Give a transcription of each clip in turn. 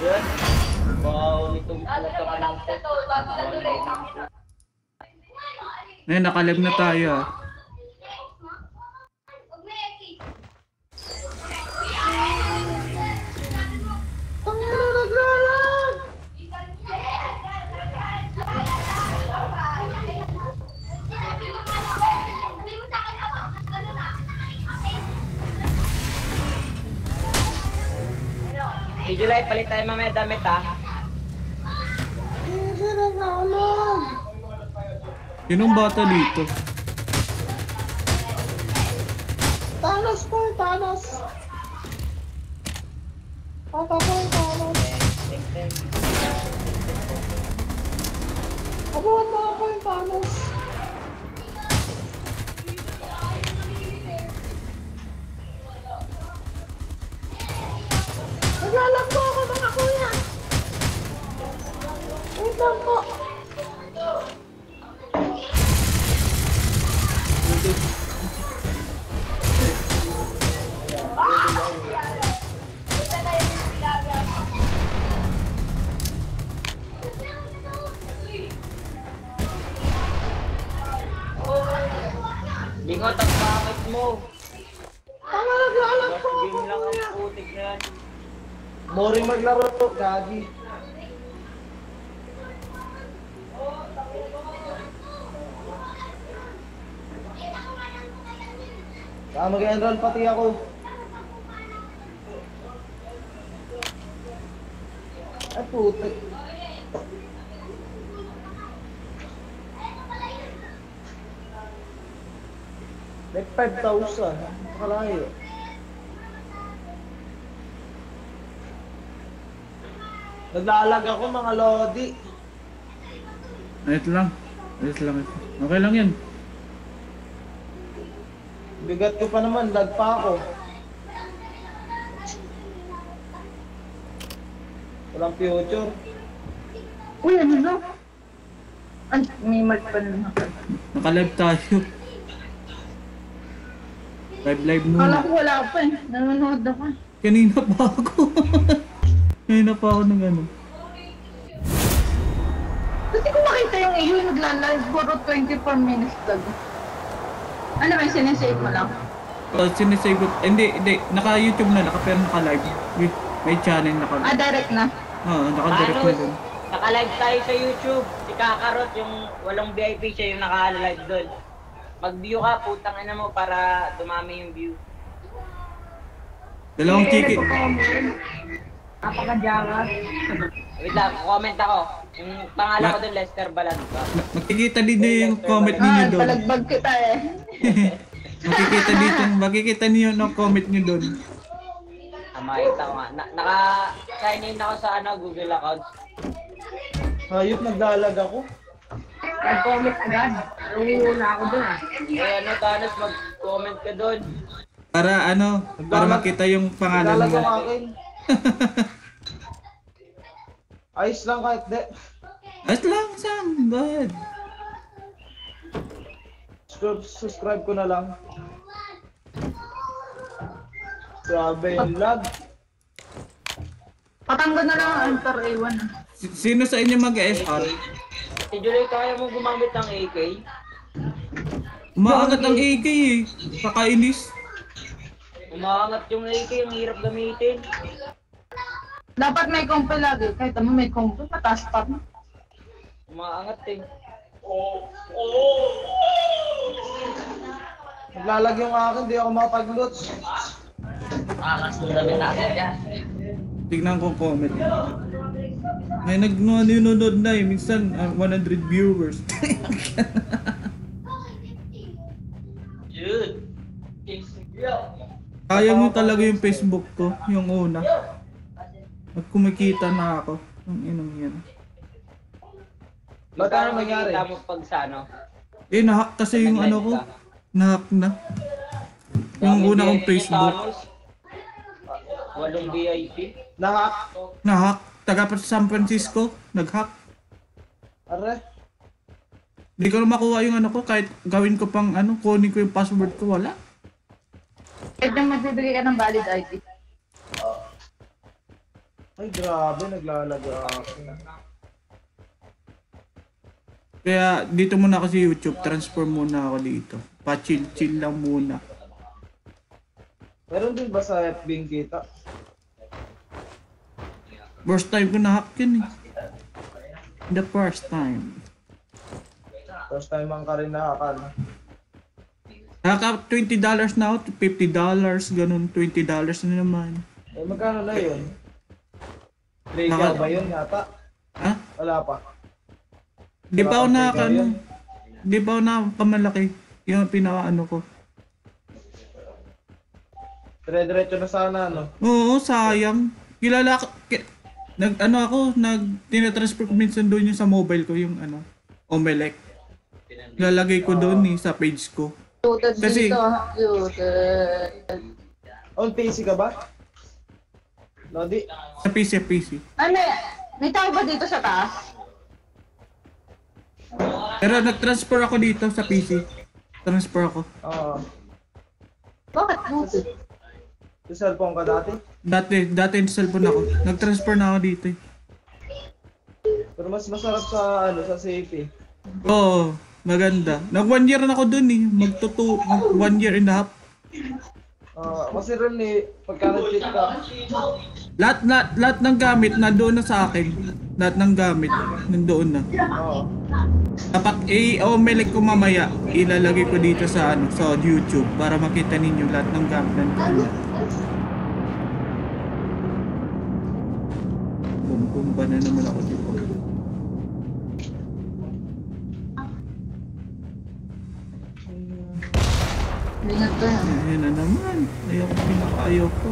Yan. Wow, itong puta ka ng Ngayon, nakalab na tayo ah. Si July, palit tayo mamaya damit ha. Sinong bata dito? Thanos po, Thanos. Papa po, Thanos. Abuhan mo ako yung Thanos. Naglalag po ako mga kuya. Wait lang po. Lingot ang bakit mo. Tama, naglalag po ako Game lang kuya. ang putik na yan. Boring maglaro to, gagi. Mag-enroll pati ako. Ay puti. Like 5,000. Nakalayo. Naglalag ako mga lodi. Ayos lang. Ayos lang. Okay lang yan. Bigat ko pa naman, lag pa ako. Walang future. Uy, ano na? Ay, may mark pa na. Naka-live tayo. Live Kala muna. ko wala pa eh. Nanonood ako. Kanina pa ako. Kanina pa ako ng ano. Kasi ko makita yung iyo nagla-live puro 24 minutes lang. Ano ba yung sinesave mo lang? Sinisave ko. Hindi. Naka-YouTube na. Pero naka-live. May channel naka. Direct na. Oo, naka-direct na dun. Naka-live tayo sa YouTube. Si Kakarot, yung walang VIP siya yung naka-live doon. Mag-view ka, putang ina mo para dumami yung view. Dalawang chiki. Napaka-jawa. Wait lang, comment ako. Yung pangalan ko doon, Lester Balanca. Makikita din niyo yung comment niyo doon. Talagbag kita eh. Makikita niyo yung comment niyo doon. Makita ko nga. Naka-sign in ako sa Google account. Hayop, naglalag ako. Nag-comment agad. Nangunguna ako dun ah. Eh Thanos, mag-comment ka doon. Para makita yung pangalan Naglalag mo. ang akin. Ayos lang kahit de. Ayos lang, Sam. Bad. Subscribe ko na lang. Grabe yung lag. Patanggal na lang ang Enter A1 ah. Sino sa inyo mag-SR? Si Julie, kaya mo gumamit ng AK? Umaangat ang AK eh. Kakainis. Umaangat yung AK, ang hirap gamitin. Dapat may compo lagi. Kahit ano may compo, mataas pa. Umaangat eh. Naglalag yung akin, di ako makapag-loot. Nakakasundamin natin yan. Tignan ko comment. May nanonood na eh. Minsan 100 viewers. Dude. Kaya mo talaga yung Facebook ko. Yung una. At kumikita na ako. Ang inong yan. Ba't ano nangyari? Kita mo pag sa ano? Eh, nahack kasi yung ano ko. Nahack na. Yung una kong Facebook. Walong VIP. Nahack. Nahack. Taga pa sa San Francisco. Nag-hack. Are. Hindi ko na makuha yung ano ko. Kahit gawin ko pang ano, kunin ko yung password ko. Wala. Kahit nang magbibigay ka ng valid ID. Ay, grabe, naglalag ako. Kaya dito muna ako sa YouTube, transfer muna ako dito. Pa-chill-chill lang muna. Meron din ba sa FB yung kita? First time ko na-hack yun eh. The first time. First time ang ka rin nakakal. Naka $20 na ako, $50, ganun, $20 na naman. Eh, magkano na yun? 3K ba yun yata? Ha? Wala pa. Di pa ako Wala na, pang pay yun. di pa ako nakamalaki. Yung pinaka-ano ko. Dire-diretso na sana, no? Oo, sayang. Kilala ko, tinatransfer ko minsan doon yung sa mobile ko, yung Omelec. Lalagay ko doon sa page ko. Muted Kasi- dito, muted. On PC ka ba? Lodi? Sa PC. Ano, may tao ba dito sa taas? Pero nag-transfer ako dito sa PC. Transfer ako. Oo. Bakit muted? Sa cellphone ka dati? Dati yung cellphone ako. Nag-transfer na ako dito eh. Pero mas masarap sa, sa safe eh. Oo, maganda. Nag 1 year na ako dun eh. Mag 1 year and a half. Kasi rin eh, pagka nag-check ka, Lahat ng gamit nandoon na sa akin. Lahat ng gamit nandoon na. oo. Kapag i-omelect ko mamaya, ilalagay ko dito sa sa YouTube para makita ninyo lahat ng gamit nandoon na. Bumba na naman ako dito. Ingat ka yan. Ayan na naman. Ayaw ko.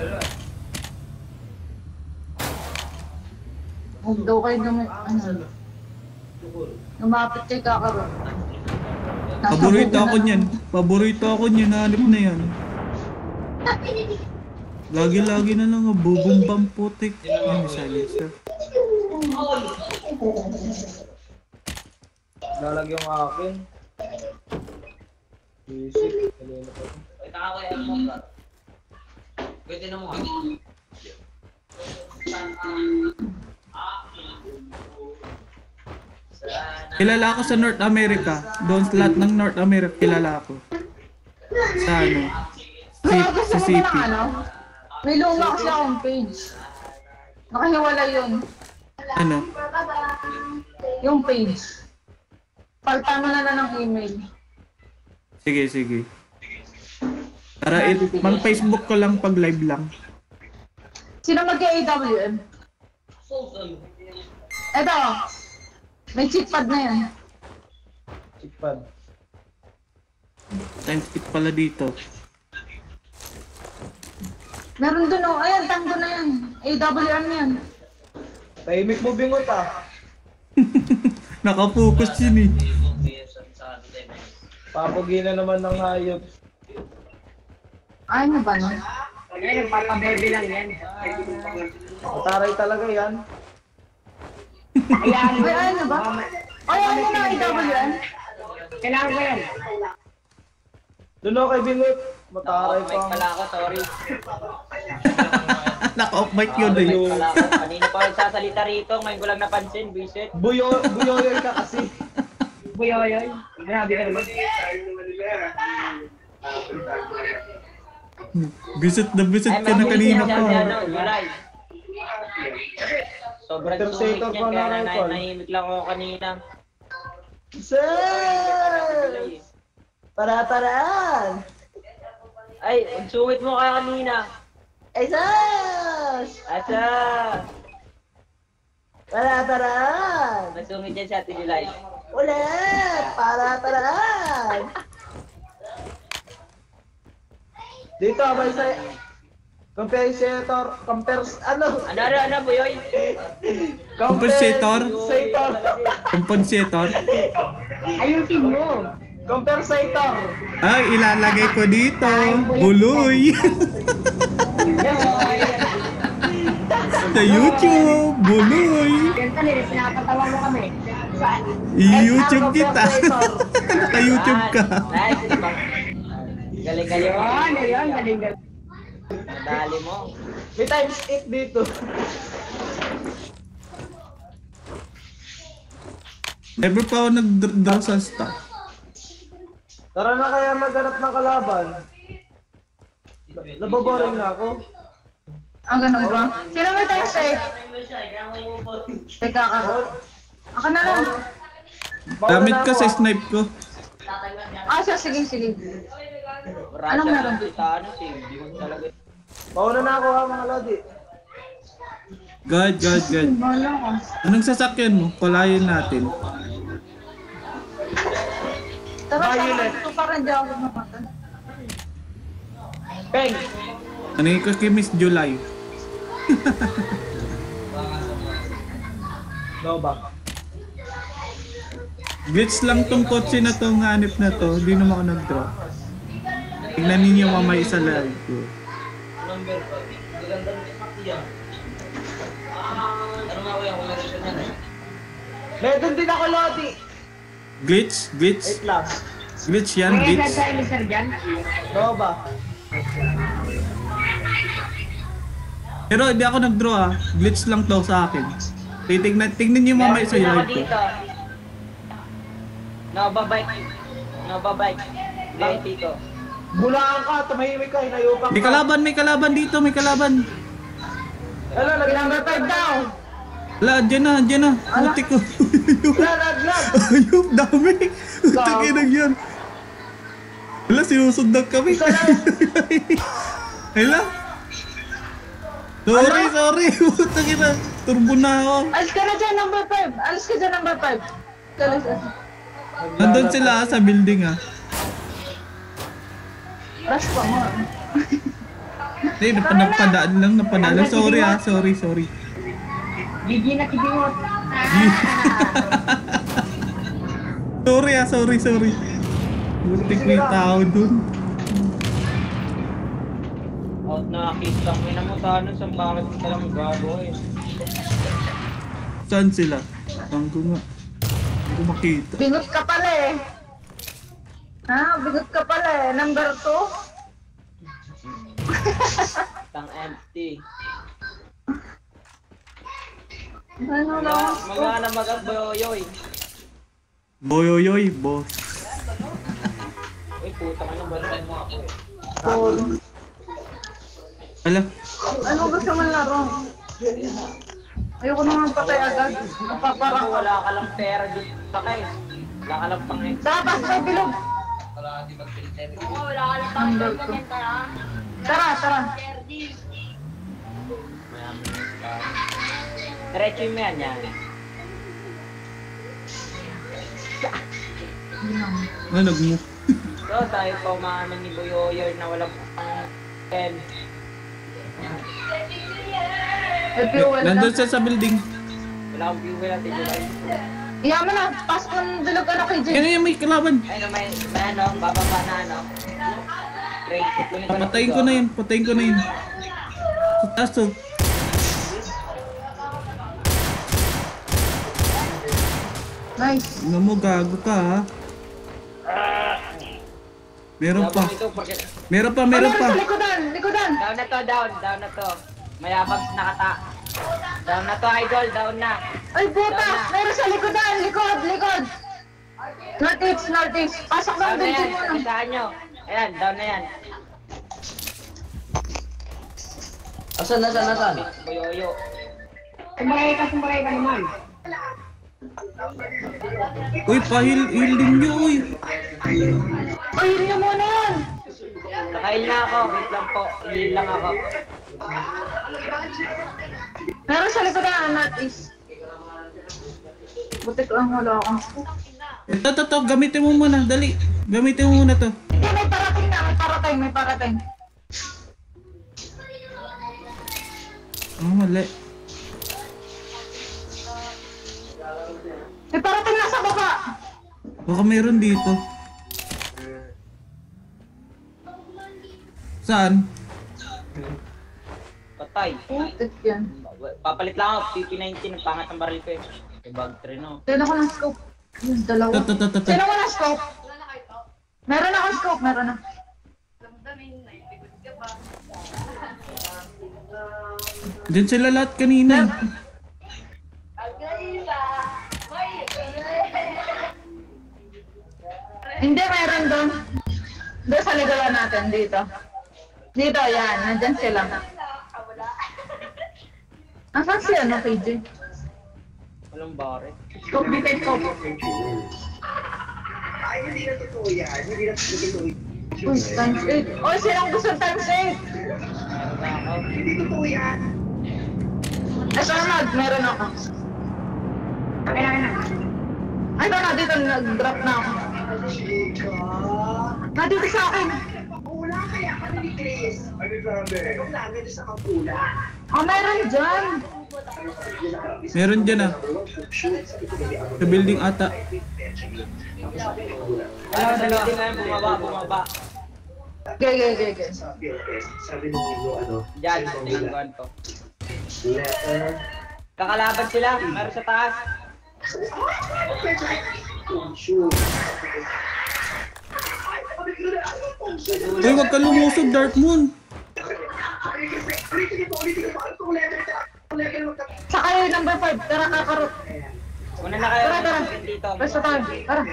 Huwag daw kayo lumapit kay Kakaroon. Paborito ako niyan. Hanip na yan. Lagi-lagi na lang. Bubumbang putik. Yan, silencer. Lalag yung akin. Music. Kanina pa. Ito ako yung mo ka. Pwede na mo. Kilala ako sa North America. Doon sa lahat ng North America, kilala ako. Sa sa Gusto ko city. lang may luma kasi akong page. Nakahiwala yun. Yung page. Paltan mo na lang ng email. Sige. Para mag-Facebook ko lang pag live lang. Sino mag-AWM? Eto. May cheatpad na yan. Chikpad. Timeskip pala dito. Meron dun oh. Ayan, tango na yan. AWM yan. Tahimik mo bingot ah. Nakapokus yun eh. Papugi na naman ng hayop. Ay, ano ba no? Ay, nagpapabebe lang yan. Mataray talaga yan. Ayan. Ay, ano ba? Ay, ano na AWM? Kailangan ko yan. Doon ako kay bingot. Mataray Naka-off mic pa. pala ako, sorry. Naka-off mic yun eh. Naka-off mic pala ako. Kanina pa ako nagsasalita rito, ngayon ko lang napansin, visit. Buyoyer ka kasi. Buyoyoy. Grabe ka naman. Visit Ay, ka na kanina pa. July. Sobrang Interceptor sumik pa niya, na kaya rifle. nahimik lang ako kanina. Sir! Para-paraan! Ay, sungit mo kaya kanina. Ay, sus! Asa? Para-paraan! Masungit yan si Ate July. Ulit! Para-paraan! Dito, abay sa... Ano, Buyoy? Compensator? Compensator. Ayusin mo. Compensator. Ay, ilalagay ko dito. Buloy. Sa YouTube. Buloy. Ganito nila, pinapatawa mo kami. I-YouTube kita. Naka-YouTube ka. Galing-galing mo. Galing-galing. Nadali mo. May times 8 dito. Never pa ako nag-draw sa stock. Tara na kaya maghanap ng kalaban. Naboboring na ako. Ang ganun ba? Sino may tayo safe? Teka ka. Ako na lang. Gamit ka sa snipe ko. Sige, sige. Russia, Anong meron dito? kita ano, si Bimon talaga. Mauna na ako ha mga lodi. God. Bala ko. Anong sasakyan mo? Palayan natin. Tara, Violet. ito pa rin di ako mamatay. Peng! Ano yung kay Miss July? No ba? Glitch lang tong kotse na to, hanip na to. Hindi naman ako nag-draw. Tignan ninyo mamaya sa live ko. Number 5. Gaganda ng yan. Ano nga kuya kung meron siya niyan eh? Meron din ako lodi. Glitch? Wait lang. Glitch yan, glitch. No ba? Pero hindi ako nag-draw ah. Glitch lang to sa akin. Tignan nyo mamaya sa Meron live din ko. ako dito. Nababike. VIP ko. Bulaan ka, tumahimik ka, hinayupak ka. May kalaban dito, may kalaban. Ano, Number 5 daw. Wala, andyan na. Putik ko. Lag! Ayup, dami. Putik inang yan. Wala, sinusundan kami. Wala. Sorry. Putik ina. Turbo na ako. Alis ka na dyan, number 5. Alis ka dyan, number 5. Alis ka. Nandun sila sa building ah. Rush pa mo. Hindi, napadaan lang. Sorry. Gigi na kibingot. Sorry. Butik may tao dun. Out na kita mo na mo sana sa bakit ka lang gago eh. Saan sila? Tanggo nga. Hindi ko makita. Bingot ka pala eh. Bingot ka pala eh. Number 2. Tang empty. Ano lang? Magana magagboyoy. Boyoyoy, boss. Uy puta ka na balikan mo ako eh. Cool. Ala, Ano gusto mo laro? Ayoko naman patay agad. Mapaparang ko. Wala ka lang pera dun sa kayo. Wala ka lang pang Dapat sa bilog. Number 2. Tara. Diretso mo yan. nanog mo. So tayo pa umamin ni Boyoyoy na walang pang 10. Nandun siya sa building. Wala akong viewer natin July. Iyaman na. Pasok ng bilog ano kay Jay. Yan yung may kalaban. Ayun may ano, bababa na ano. Great. Patayin ko na yun. Sa taas oh. Nice. Ano mo, gago ka ha. Meron pa. Meron pa. Sa likodan. Down na to. Mayabag nakata. Down na to idol, down na. Ay puta. Meron sa likodan. Likod. Northeast. Pasok Down ng na yan, building mo. isahan nyo. Ayan, down na yan. Asan? Boyoyo. Sumbagay ka naman. Uy, pahil din nyo, uy. Ay, yun niyo muna yan. Nakail na ako, wait lang po. Heal lang ako. Meron sa likodan. Northeast. Butik lang wala ako. Ito, gamitin mo muna, dali. Gamitin mo muna to. May parating. Mali. May parating na sa baba. Baka meron dito. Saan? Patay. Putik yan. Papalit lang ako, PP19, ang pangat ng baril ko eh. Yung bag 3 no. Tignan ko ng scope. Yung dalawa. Ito. Sino mo ng scope? Meron akong scope, meron na. Diyan sila lahat kanina. Hindi, meron doon. Doon sa ligawan natin, dito. Dito, yan. Nandyan sila. Asan si ano, KJ? Walang bare. Kobe kay Kobe. Ay, hindi na totoo yan. Hindi na totoo yan. Uy, times 8. Oh, silang gusto times 8. Meron ako. Hindi totoo yan. Ito na, meron ako. Ay, ito na, dito nag-drop na ako. Nandito sa akin. Wala kaya ka ni Chris. Ano sabi? Yung namin sa kapula. Oh, meron dyan. Meron dyan ah. Sa building ata. Wala sa building na yan, bumaba. Okay. Sabi nung ano, Diyan, tinangguan ko. Kakalaban sila, meron sa taas. Uy, wag ka lumusog, Dark Moon. Saka yung number 5. Tara, kakarot. Una na kayo. Tara. Dito. Basta tayo. Tara.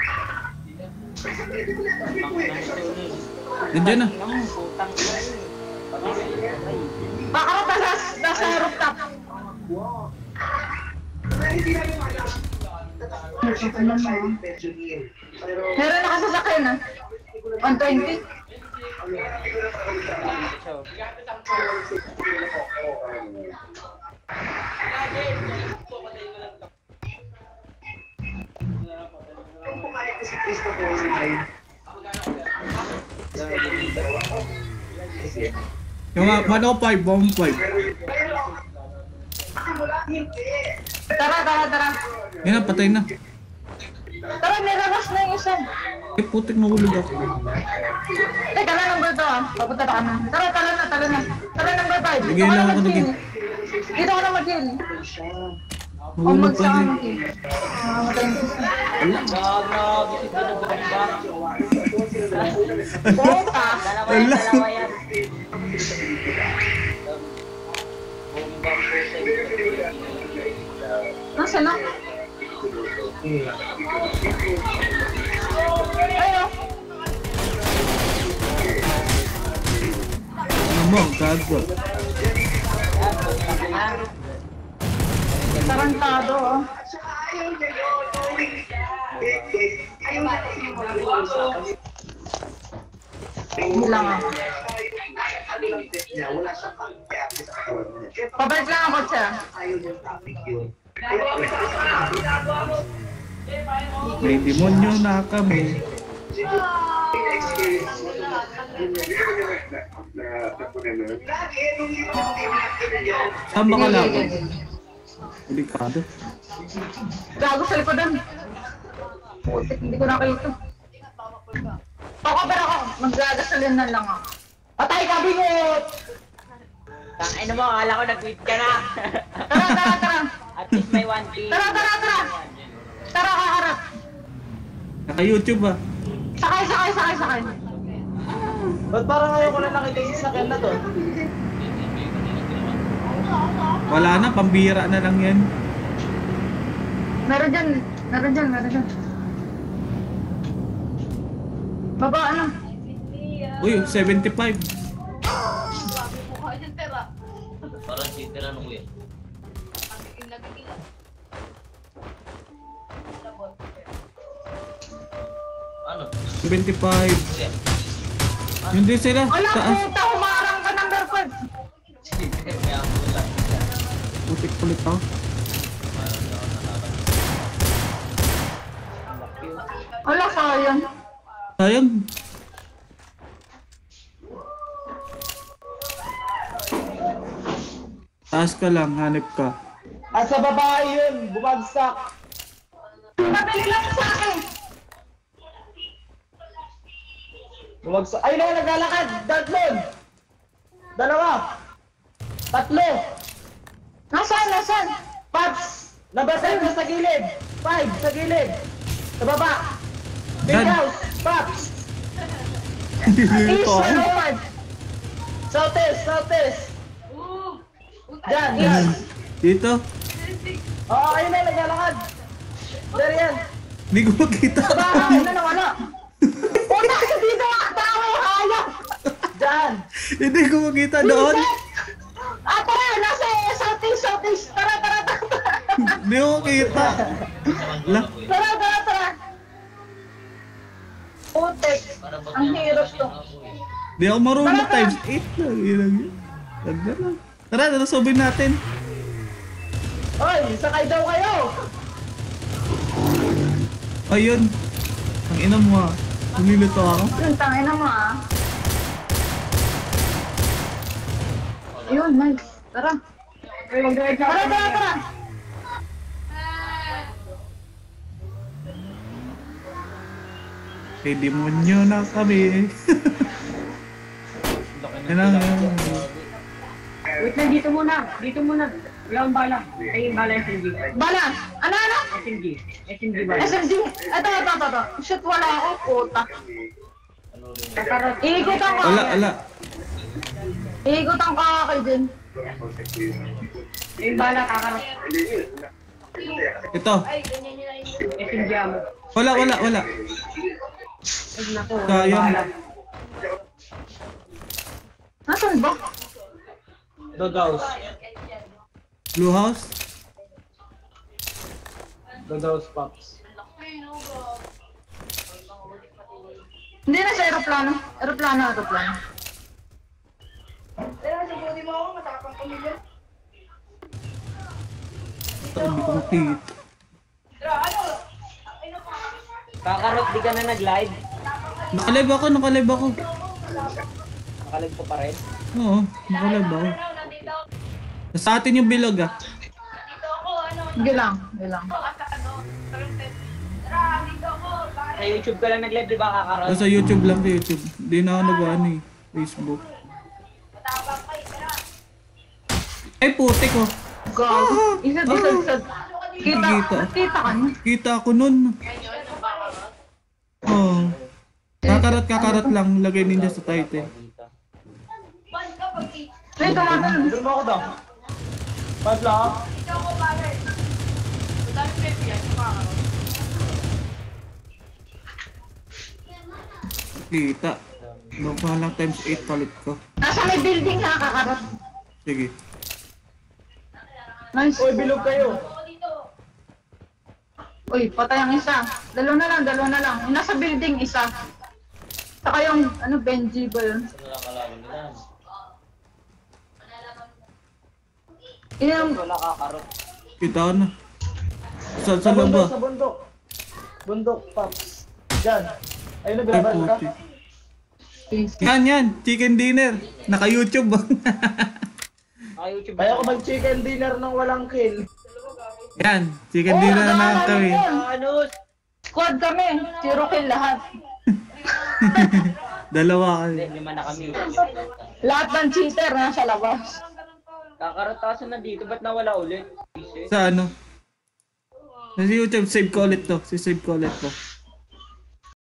Nandiyan na. Putang ina. Kakarot na nasa rooftop. Meron na kasasakyan ah. 120. Yung 105, 105. Tara. Yan na, patay na. Tara, may labas na yung isa. Eh, putik nahulog ako. Teka na, number 2 ah. Papunta na kami. Tara na. Tara, number 5. Bigay lang ako ng Dito ka na mag-heal. O Nahulog pa magsama din. mag-heal. Mamamatay yung isa. Teka. Dalawa yan. Nasaan na? Ayun. Ano mo, gago. Tarantado oh. Bilang ako. Pabalik lang ako siya. May demonyo na kami. Saan ba kalaban? Delikado. Gago sa likodan. Putik, hindi ko nakita. Ako pero ako, maggagasolin na lang ako. Patay ka, bingot! Tangin mo, akala ko nag-quit ka na. Tara! At least may 1K. Tara! Tara, kaharap! Naka-YouTube ah. Sakay! Ba't parang ngayon ko na nakita yung sasakyan na to? Wala na, pambira na lang yan. Meron dyan. Baba, ano? Uy, 75. Parang sitira nung kuya. Ano? 75. Kuya. Yun din sila. Wala, Taas. puta, humarang ka number 5. Kaya ang pula. Putik-pulit ako. Wala, sayang. Sayang. Taas ka lang, hanip ka. At sa babae yun, bumagsak. Pabili lang sa akin. Bumagsak. Ayun na yung naglalakad. Dartmon. 2. 3. Nasaan? Paps. Number 5 na sa gilid. 5 sa gilid. Sa baba. Big Yan. house. Paps. East, ano, 5. Southeast. Diyan. Dito. Oo, ayun na, naglalakad. There yan. Hindi ko makita. Ayun na, nawala. Puta, hindi na tao, hayop! Diyan. Hindi ko makita doon. Tara, nasa southeast. Tara. Hindi ko makita. La. Tara. Putek, ang hirap to. Di ako marunong times 8 lang. Yun. Tara, nasobin natin. Hoy, sakay daw kayo. Ayun. Ang ina mo ah. Nililito ako. Yun, tangin na mo ah. Ayun, nice. Tara. Tara. May demonyo na kami. Yan. Wait lang, dito muna. Wala akong bala. Ay, yung bala SMG. Bala! Ano? SMG bala. SMG! Ito. Shoot, wala ako, puta. Iikutan ka. Wala. Iikutan ka kay Jen. Yung bala, kakarap. Ito. SMG amo. Wala. Ay, naku. Sayang. Bala. Nasaan ba? Doghouse. Blue house. Doghouse Pops. Hindi na sa aeroplano. Aeroplano. Hindi ko makita. Kakarot, di ka na nag-live. Nakalive ako. Nakalive ko pa rin. Oo, nakalive ako. Sa atin yung bilog ah. Sige lang. Sa YouTube ka lang nag-live, di ba kakarot? Sa YouTube lang, sa YouTube. Hindi na ako nag-ano eh. Facebook. Ay, putik oh. Gago. Isa. Kita ka niya. Kita ako nun. Oh. Kakarat lang. Lagay ninyo sa title. Wait, tumatalon. Doon mo ako daw. Padla. Kita. Doon pa lang times 8 palit ko. Nasa may building ha, kakarot. Sige. Nice. Uy, bilog kayo. Uy, patay ang isa. Dalawa na lang. Yung nasa building, isa. Saka yung, Benji ba yun? Wala kalaban nila. Yung, Wala kakarot. Kita ko na. Sa Sa laba. bundok. Bundok, Pops. Diyan. Ayun na, Ay, binabaril ka. putik. Yan. Chicken dinner. Naka-YouTube ba? Naka-YouTube. Kaya ko mag-chicken dinner nang walang kill. Yan. Chicken dinner na kami. Ano? squad kami. 0 kill lahat. Dalawa Hindi, kami. 5 na kami. Lahat ng cheater nasa labas. Kakarot kaso nandito, ba't nawala ulit? Sa ano? Sa YouTube, save ko ulit to. Save ko ulit to.